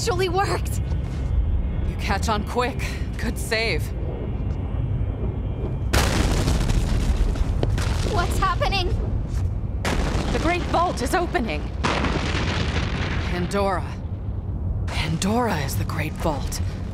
actually worked! You catch on quick. Good save. What's happening? The Great Vault is opening! Pandora. Pandora is the Great Vault.